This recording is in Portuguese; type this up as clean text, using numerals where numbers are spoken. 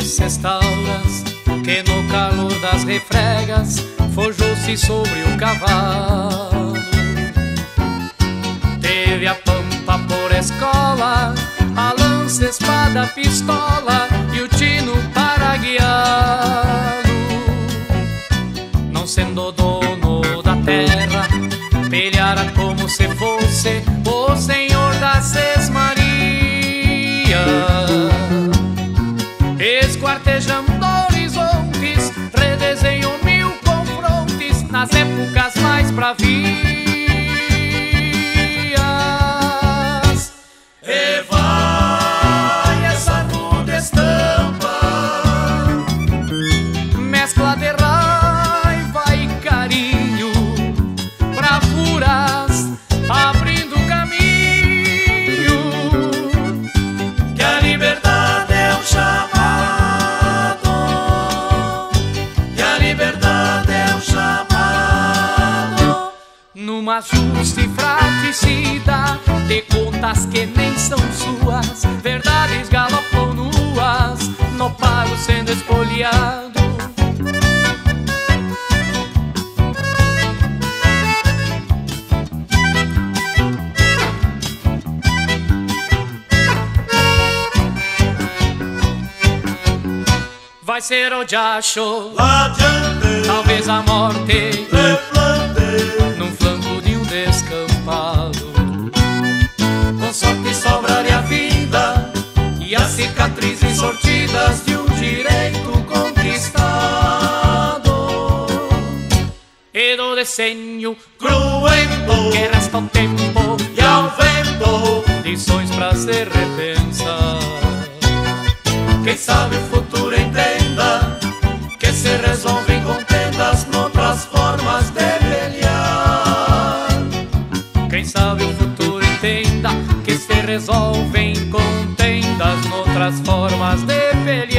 sestauras, que no calor das refregas forjou-se sobre o cavalo. Teve a pampa por escola, a lança, espada, pistola e o tino para guiá-lo. Não sendo dono da terra, pelhara como se fosse o senhor das sesmarias, esquartejando horizontes, redesenhou mil confrontes nas épocas mais bravias. E vai essa rude estampa, mescla de raiva e carinho, bravuras abrindo caminho, que a liberdade é um chamado, que a liberdade é um chamado, numa justa e fratricida de contas que nem são suas, verdades galopam nuas no pago sendo espoliado. Vai ser o diacho, talvez a morte, num flanco de um descampado. Com sorte sobraria a vida e as cicatrizes sortidas de um direito conquistado. E do desenho cruento que resta ao tempo e ao vento, lições pra se repensar. Quem sabe o futuro entenda que se resolvem contendas noutras formas de pelear. Quem sabe o futuro entenda que se resolvem contendas noutras formas de pelear.